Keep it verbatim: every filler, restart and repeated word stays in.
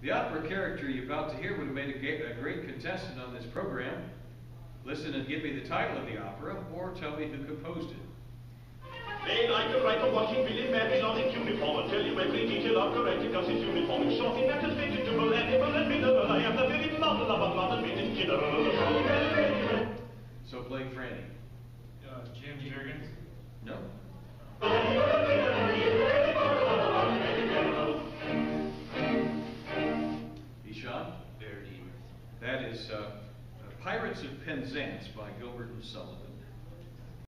The opera character you're about to hear would have made a, a great contestant on this program. Listen and give me the title of the opera, or tell me who composed it. They like the right of watching Billy Mary on his uniform and tell you every detail of correct because his uniform is shocking that is vegetable, animal and mineral. I am the very model of a modern minute general. So Blake Franny. Uh, Jim Jurgens? No. Ishan? Verdi. That is uh, Pirates of Penzance by Gilbert and Sullivan.